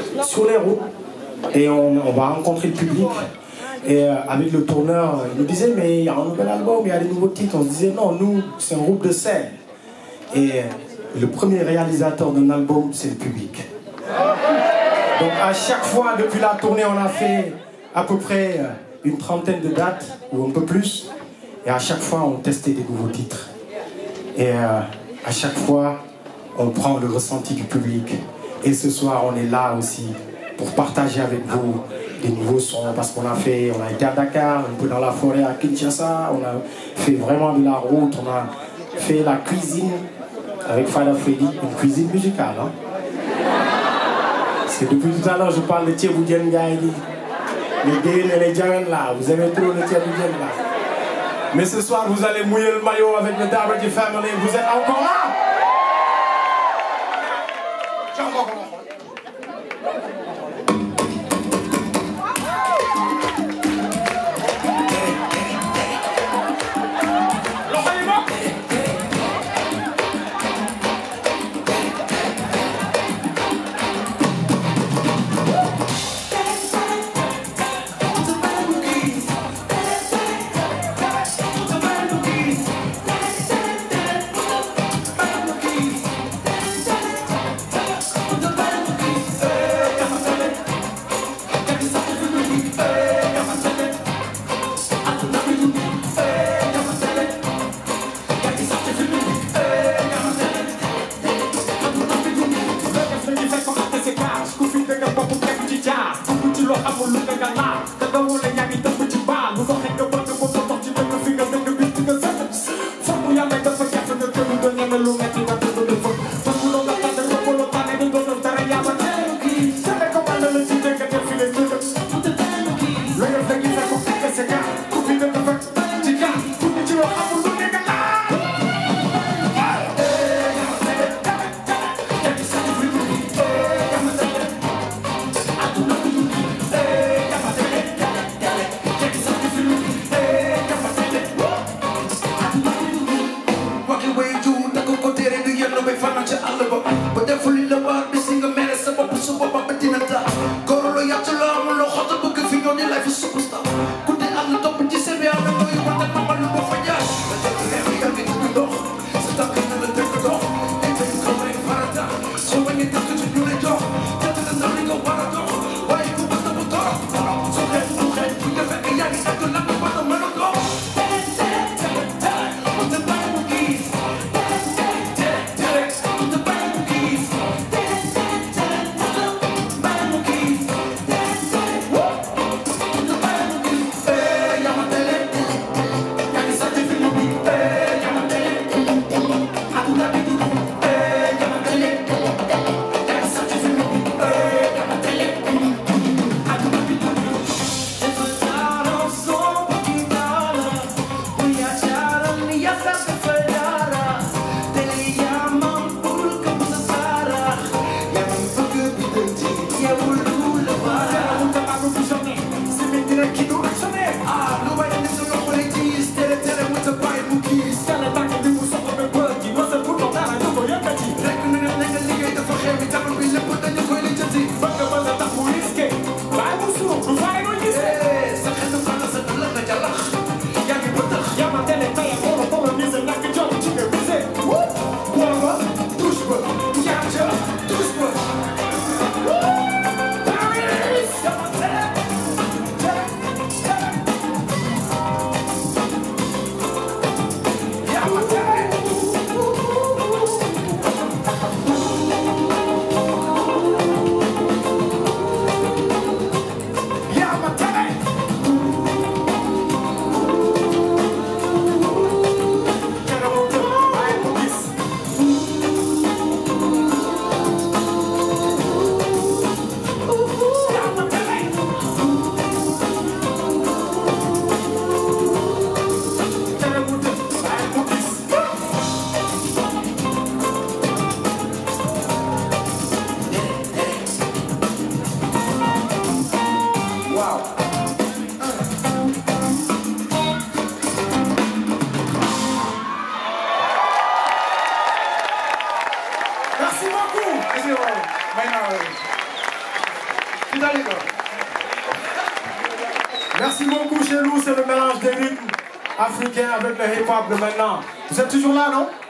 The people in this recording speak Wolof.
sur les routes. Et on va rencontrer le public. Et avec le tourneur, il nous disait, mais il y a un nouvel album, il y a des nouveaux titres. On se disait, non, nous, c'est un groupe de scène. Et le premier réalisateur d'un album, c'est le public. Donc à chaque fois, depuis la tournée, on a fait à peu près une trentaine de dates, ou un peu plus. Et à chaque fois, on testait des nouveaux titres. Et à chaque fois, on prend le ressenti du public. Et ce soir, on est là aussi pour partager avec vous des nouveaux sons. Parce qu'on a été à Dakar, un peu dans la forêt à Kinshasa. On a fait vraiment de la route. On a fait la cuisine avec Fada Freddy, une cuisine musicale. Hein. Parce que depuis tout à l'heure, je parle de Thieboudienne Gaïdi. Les Guéines et les Djamens là. Vous aimez trop le Thieboudienne là. Mais ce soir, vous allez mouiller le maillot avec le Dabredi Family. Vous êtes encore là? The Merci beaucoup chez nous, c'est le mélange des rythmes africains avec le hip-hop de maintenant. Vous êtes toujours là, non?